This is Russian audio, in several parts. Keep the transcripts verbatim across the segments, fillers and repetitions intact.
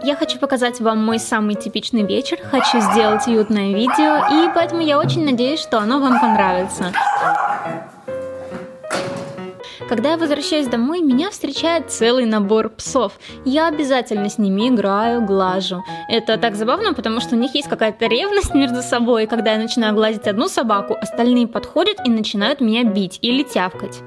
я хочу показать вам мой самый типичный вечер, хочу сделать уютное видео, и поэтому я очень надеюсь, что оно вам понравится. Когда я возвращаюсь домой, меня встречает целый набор псов. Я обязательно с ними играю, глажу. Это так забавно, потому что у них есть какая-то ревность между собой, и когда я начинаю гладить одну собаку, остальные подходят и начинают меня бить или тявкать.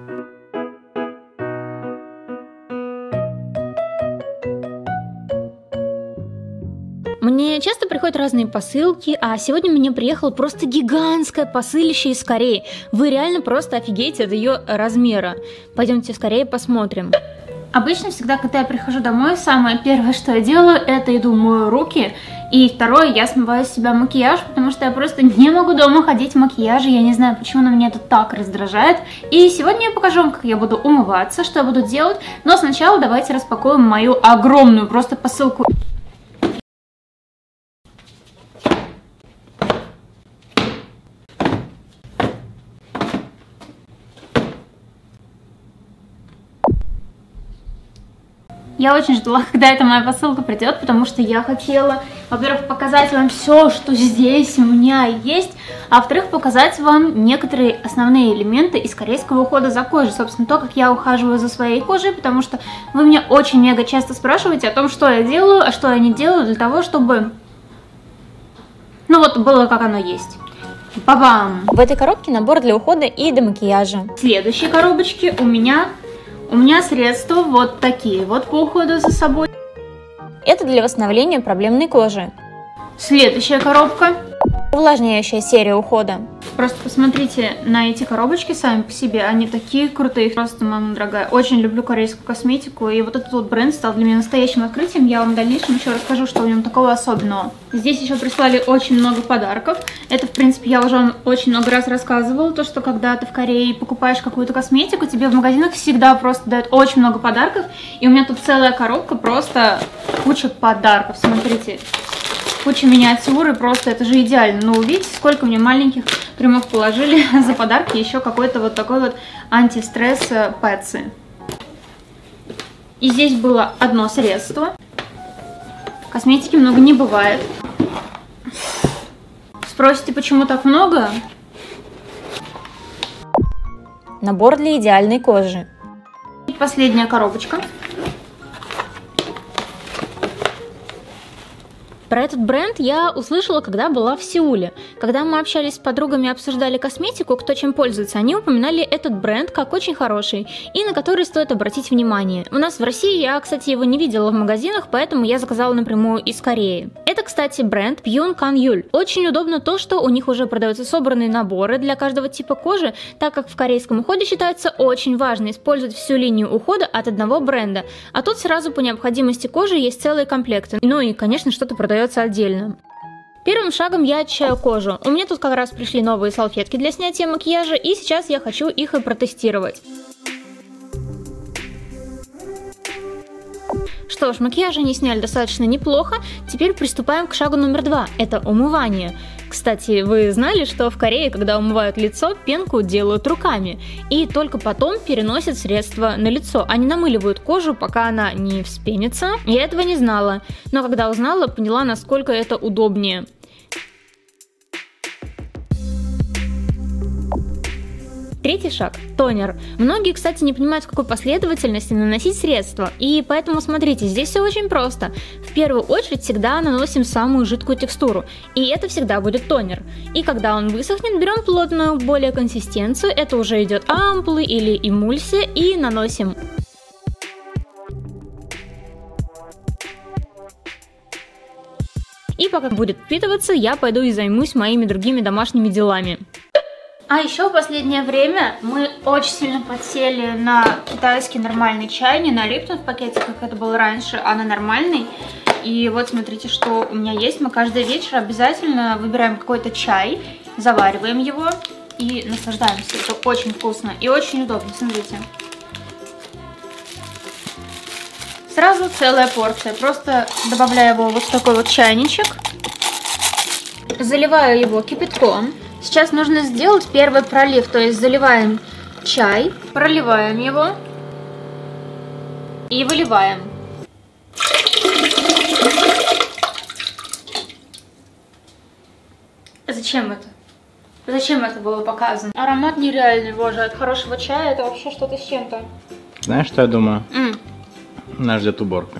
Мне часто приходят разные посылки, а сегодня мне приехало просто гигантское посылище из Кореи. Вы реально просто офигеете от ее размера. Пойдемте скорее посмотрим. Обычно всегда, когда я прихожу домой, самое первое, что я делаю, это иду мою руки. И второе, я смываю с себя макияж, потому что я просто не могу дома ходить в макияже. Я не знаю, почему, но меня это так раздражает. И сегодня я покажу вам, как я буду умываться, что я буду делать. Но сначала давайте распакуем мою огромную просто посылку. Я очень ждала, когда эта моя посылка придет, потому что я хотела, во-первых, показать вам все, что здесь у меня есть, а во-вторых, показать вам некоторые основные элементы из корейского ухода за кожей. Собственно, то, как я ухаживаю за своей кожей, потому что вы меня очень мега часто спрашиваете о том, что я делаю, а что я не делаю для того, чтобы, ну вот, было как оно есть. Ба-бам! В этой коробке набор для ухода и до макияжа. В следующей коробочке у меня... У меня средства вот такие вот по уходу за собой. Это для восстановления проблемной кожи. Следующая коробка. Увлажняющая серия ухода. Просто посмотрите на эти коробочки сами по себе, они такие крутые, просто, мама дорогая. Очень люблю корейскую косметику, и вот этот вот бренд стал для меня настоящим открытием. Я вам в дальнейшем еще расскажу, что в нем такого особенного. Здесь еще прислали очень много подарков. Это, в принципе, я уже вам очень много раз рассказывала, то, что когда ты в Корее покупаешь какую-то косметику, тебе в магазинах всегда просто дают очень много подарков. И у меня тут целая коробка, просто куча подарков, смотрите. Куча миниатюры, просто это же идеально. Но увидите, сколько мне маленьких кремов положили за подарки. Еще какой-то вот такой вот антистресс Пэтси. И здесь было одно средство. Косметики много не бывает. Спросите, почему так много? Набор для идеальной кожи. И последняя коробочка. Про этот бренд я услышала, когда была в Сеуле. Когда мы общались с подругами и обсуждали косметику, кто чем пользуется, они упоминали этот бренд как очень хороший и на который стоит обратить внимание. У нас в России я, кстати, его не видела в магазинах, поэтому я заказала напрямую из Кореи. Это, кстати, бренд Pyun Kanyul. Очень удобно то, что у них уже продаются собранные наборы для каждого типа кожи, так как в корейском уходе считается очень важно использовать всю линию ухода от одного бренда. А тут сразу по необходимости кожи есть целые комплекты. Ну и, конечно, что-то продается отдельно. Первым шагом я очищаю кожу. У меня тут как раз пришли новые салфетки для снятия макияжа, и сейчас я хочу их и протестировать. Что ж, макияж они сняли достаточно неплохо. Теперь приступаем к шагу номер два. Это умывание. Кстати, вы знали, что в Корее, когда умывают лицо, пенку делают руками. И только потом переносят средство на лицо. Они намыливают кожу, пока она не вспенится. Я этого не знала. Но когда узнала, поняла, насколько это удобнее. Третий шаг – тонер. Многие, кстати, не понимают, в какой последовательности наносить средства, и поэтому смотрите, здесь все очень просто. В первую очередь всегда наносим самую жидкую текстуру, и это всегда будет тонер. И когда он высохнет, берем плотную, более консистенцию, это уже идет ампулы или эмульсия, и наносим. И пока будет впитываться, я пойду и займусь моими другими домашними делами. А еще в последнее время мы очень сильно подсели на китайский нормальный чай, не на Липтон в пакете, как это было раньше, а на нормальный. И вот смотрите, что у меня есть. Мы каждый вечер обязательно выбираем какой-то чай, завариваем его и наслаждаемся. Это очень вкусно и очень удобно, смотрите. Сразу целая порция. Просто добавляю его вот в такой вот чайничек. Заливаю его кипятком. Сейчас нужно сделать первый пролив, то есть заливаем чай, проливаем его и выливаем. Зачем это? Зачем это было показано? Аромат нереальный, боже, от хорошего чая это вообще что-то с чем-то. Знаешь, что я думаю? Mm. Нас ждет уборка.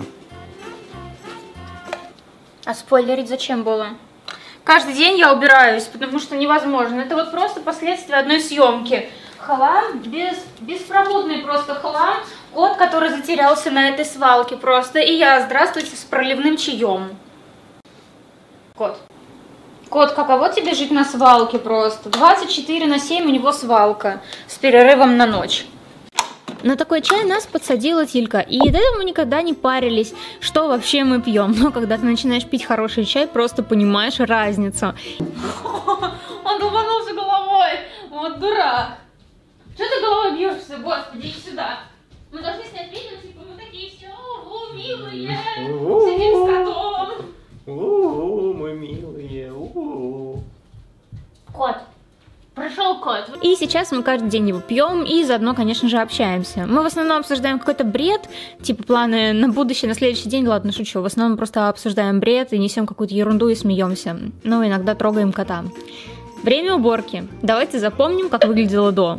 А спойлерить зачем было? Каждый день я убираюсь, потому что невозможно. Это вот просто последствия одной съемки. Хлам, без, беспробудный просто хлам. Кот, который затерялся на этой свалке просто. И я, здравствуйте, с проливным чаем. Кот. Кот, каково тебе жить на свалке просто? двадцать четыре на семь у него свалка с перерывом на ночь. На такой чай нас подсадила Тилька, и до этого мы никогда не парились, что вообще мы пьем. Но когда ты начинаешь пить хороший чай, просто понимаешь разницу. Он долбанулся головой, вот дурак. Что ты головой бьешься, господи, иди сюда. Мы должны снять видео, типа мы такие все, о, милые, сидим с котом. У-у-у, мы милые, у-у-у. Кот. Прошел кот. И сейчас мы каждый день его пьем и заодно, конечно же, общаемся. Мы в основном обсуждаем какой-то бред, типа планы на будущее, на следующий день, ладно, шучу. В основном просто обсуждаем бред и несем какую-то ерунду и смеемся. Ну, иногда трогаем кота. Время уборки. Давайте запомним, как выглядело до.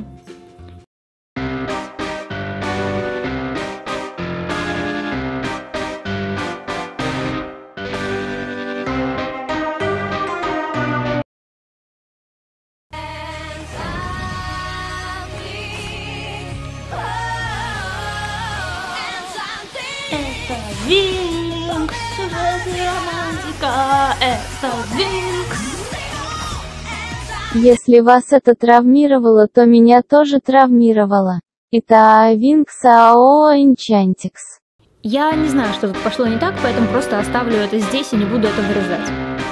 Винкс, романтика, это Винкс. Если вас это травмировало, то меня тоже травмировало. Это Винкс АО Энчантикс. Я не знаю, что тут пошло не так, поэтому просто оставлю это здесь и не буду это вырезать.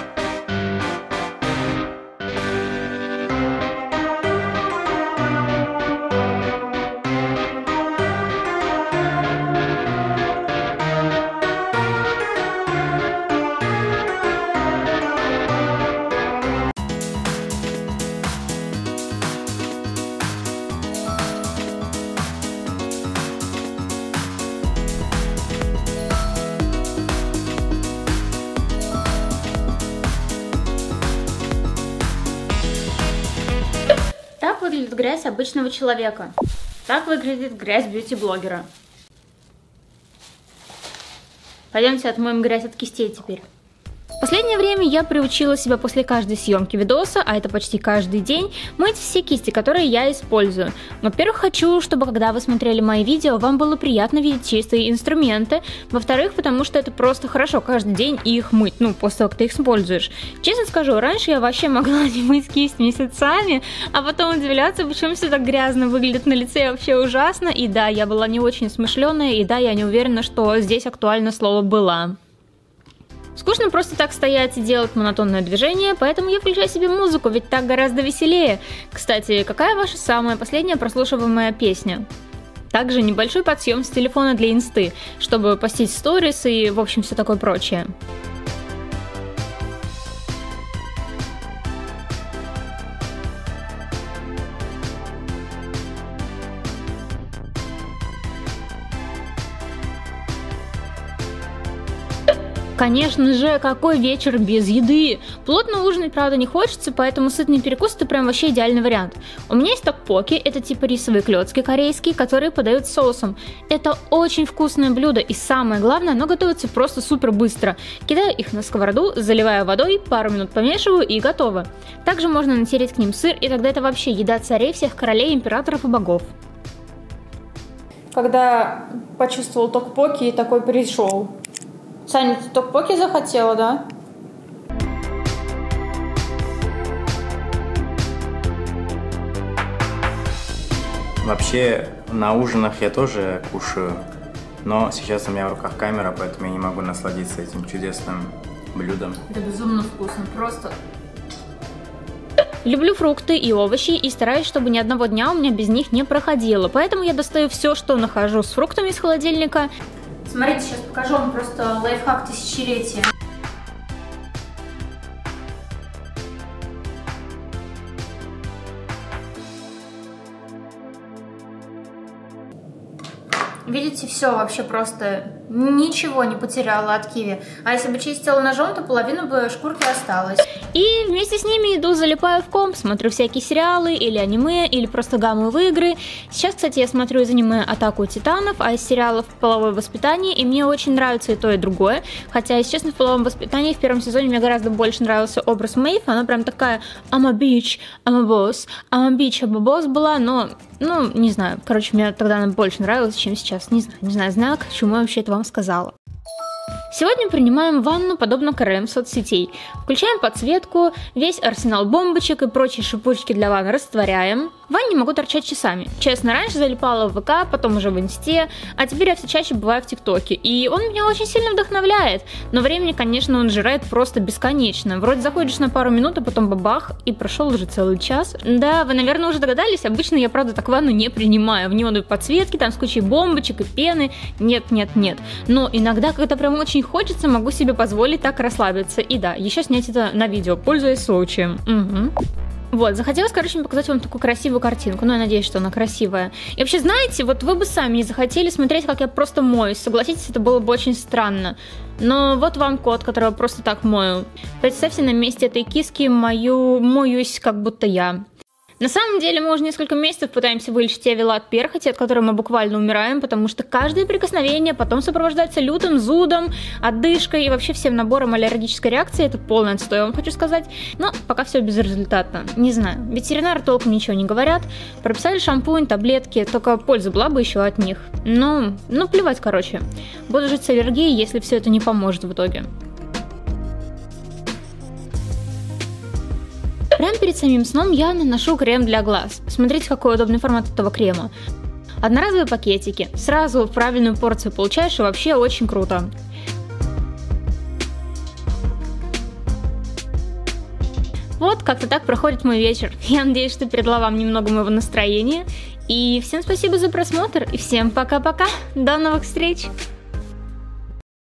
Так выглядит грязь обычного человека. Так выглядит грязь бьюти-блогера. Пойдемте отмоем грязь от кистей теперь. В последнее время я приучила себя после каждой съемки видоса, а это почти каждый день, мыть все кисти, которые я использую. Во-первых, хочу, чтобы когда вы смотрели мои видео, вам было приятно видеть чистые инструменты. Во-вторых, потому что это просто хорошо каждый день их мыть, ну, после того, как ты их используешь. Честно скажу, раньше я вообще могла не мыть кисть месяцами, а потом удивляться, почему все так грязно выглядит на лице, вообще ужасно. И да, я была не очень смышленая, и да, я не уверена, что здесь актуально слово «была». Скучно просто так стоять и делать монотонное движение, поэтому я включаю себе музыку, ведь так гораздо веселее. Кстати, какая ваша самая последняя прослушиваемая песня? Также небольшой подсъем с телефона для инсты, чтобы постить сторис и, в общем, все такое прочее. Конечно же, какой вечер без еды? Плотно ужинать, правда, не хочется, поэтому сытный перекус — это прям вообще идеальный вариант. У меня есть токпоки, это типа рисовые клёцки корейские, которые подают соусом. Это очень вкусное блюдо, и самое главное, оно готовится просто супер быстро. Кидаю их на сковороду, заливаю водой, пару минут помешиваю и готово. Также можно натереть к ним сыр, и тогда это вообще еда царей, всех королей, императоров и богов. Когда почувствовал токпоки, такой пришел. Саня, ты токпоки захотела, да? Вообще, на ужинах я тоже кушаю, но сейчас у меня в руках камера, поэтому я не могу насладиться этим чудесным блюдом. Это безумно вкусно, просто. Люблю фрукты и овощи и стараюсь, чтобы ни одного дня у меня без них не проходило, поэтому я достаю все, что нахожу с фруктами из холодильника. Смотрите, сейчас покажу вам просто лайфхак тысячелетия. видите, все вообще просто ничего не потеряла от киви. А если бы чистила ножом, то половина бы шкурки осталась. И вместе с ними иду, залипаю в комп, смотрю всякие сериалы или аниме, или просто гаммовые игры. Сейчас, кстати, я смотрю из аниме «Атаку титанов», а из сериалов «Половое воспитание», и мне очень нравится и то, и другое. Хотя, если честно, в «Половом воспитании» в первом сезоне мне гораздо больше нравился образ Мэйв. Она прям такая I'm a bitch, I'm a boss, I'm a bitch, I'm a boss была, но, ну, не знаю. Короче, мне тогда она больше нравилась, чем сейчас. Не знаю, не знаю, знаю, к чему я вообще это вам сказала. Сегодня принимаем ванну, подобно КРМ соцсетей. Включаем подсветку, весь арсенал бомбочек и прочие шипучки для ванны растворяем. В ванне могу торчать часами. Честно, раньше залипала в ВК, потом уже в Инсте, а теперь я все чаще бываю в ТикТоке. И он меня очень сильно вдохновляет. Но времени, конечно, он жирает просто бесконечно. Вроде заходишь на пару минут, а потом бабах, и прошел уже целый час. Да, вы, наверное, уже догадались, обычно я, правда, так ванну не принимаю. В неоновой подсветке, там с кучей бомбочек и пены. Нет, нет, нет. Но иногда, когда прям очень хочется, могу себе позволить так расслабиться. И да, еще снять это на видео, пользуясь случаем. Угу. Вот, захотелось, короче, показать вам такую красивую картинку. Ну, я надеюсь, что она красивая. И вообще, знаете, вот вы бы сами не захотели смотреть, как я просто моюсь. Согласитесь, это было бы очень странно. Но вот вам кот, которого просто так мою. Представьте, на месте этой киски мою моюсь, как будто я. На самом деле мы уже несколько месяцев пытаемся вылечить Эвила от перхоти, от которой мы буквально умираем, потому что каждое прикосновение потом сопровождается лютым зудом, одышкой и вообще всем набором аллергической реакции. Это полный отстой, я вам хочу сказать. Но пока все безрезультатно. Не знаю, ветеринары толком ничего не говорят. Прописали шампунь, таблетки, только польза была бы еще от них. Ну, ну плевать, короче. Буду жить с аллергией, если все это не поможет в итоге. Прямо перед самим сном я наношу крем для глаз. Смотрите, какой удобный формат этого крема. Одноразовые пакетики. Сразу правильную порцию получаешь, и вообще очень круто. Вот, как-то так проходит мой вечер. Я надеюсь, что передала вам немного моего настроения. И всем спасибо за просмотр. И всем пока-пока. До новых встреч.